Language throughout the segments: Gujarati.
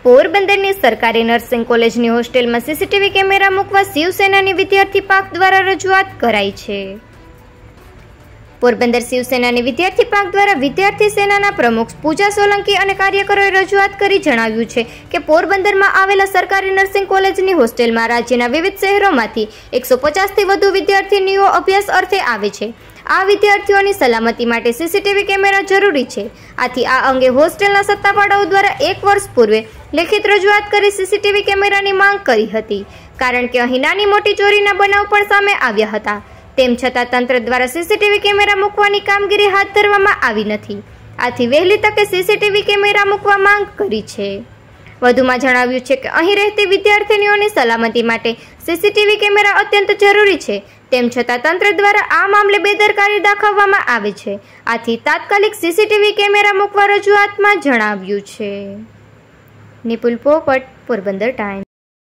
પોરબંદરની સરકારી નર્સિંગ કોલેજની હોસ્ટેલમાં સીસીટીવી કેમેરા મૂકવા શિવસેનાની વિદ્યાર્થી પાંખ દ્વારા રજૂઆત કરાઈ છે। પોરબંદર શિવસેનાની વિદ્યાર્થી પાંખ દ્વારા વિદ્યાર્થી સેનાના પ્રમુખ પૂજા સોલંકી અને કાર્યકરોએ રજૂઆત કરી જણાવ્યું છે કે પોરબંદરમાં આવેલા સરકારી નર્સિંગ કોલેજની હોસ્ટેલમાં રાજ્યના વિવિધ શહેરોમાંથી 150થી વધુ વિદ્યાર્થીનીઓ અભ્યાસ અર્થે આવે છે। આ વિદ્યાર્થીઓની સલામતી માટે સીસીટીવી કેમેરા જરૂરી છે। આથી આ અંગે હોસ્ટેલના સત્તાવાળાઓ દ્વારા 1 વર્ષ પૂર્વે લેખિત રજૂઆત કરી સીસીટીવી કેમેરાની માંગ કરી હતી, કારણ કે અહીં નાની મોટી ચોરીના બનાવ પણ સામે આવ્યા હતા। તેમ છતાં તંત્ર દ્વારા સીસીટીવી કેમેરા મૂકવાની કામગીરી હાથ ધરવામાં આવી નથી। આથી વહેલી તકે સીસીટીવી કેમેરા મૂકવા માંગ કરી છે। વધુમાં જણાવ્યું છે કે અહીં રહેતી વિદ્યાર્થીનીઓની સલામતી માટે સીસીટીવી કેમેરા અત્યંત જરૂરી છે। તેમ છતાં તંત્ર દ્વારા આ મામલે બેદરકારી દાખવવામાં આવે છે। આથી તાત્કાલિક સીસીટીવી કેમેરા મૂકવા રજૂઆતમાં જણાવ્યું છે। નિપુલ પોપટ, પોરબંદર ટાઈમ્સ।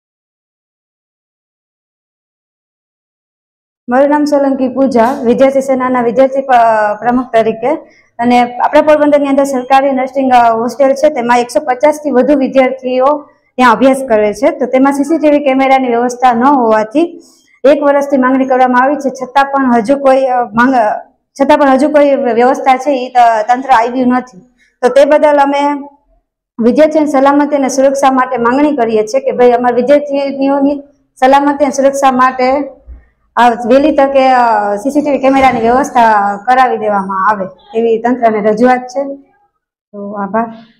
મારું નામ સોલંકી પૂજા, વિદ્યાર્થી સેનાના વિદ્યાર્થી પ્રમુખ તરીકે, અને આપણા પોરબંદરની અંદર સરકારી નર્સિંગ હોસ્ટેલ છે, તેમાં 150થી વધુ વિદ્યાર્થીઓ ત્યાં અભ્યાસ કરે છે। તો તેમાં સીસીટીવી કેમેરાની વ્યવસ્થા ન હોવાથી 1 વર્ષથી માંગણી કરવામાં આવી છે, છતાં પણ હજુ કોઈ વ્યવસ્થા છે એ તંત્ર આવ્યું નથી। તો તે બદલ અમે વિદ્યાર્થીઓની સલામતી અને સુરક્ષા માટે માંગણી કરીએ છીએ કે ભાઈ અમારા વિદ્યાર્થીઓની સલામતી અને સુરક્ષા માટે વહેલી તકે સીસીટીવી કેમેરાની વ્યવસ્થા કરાવી દેવામાં આવે તેવી તંત્રને રજૂઆત છે। તો આભાર।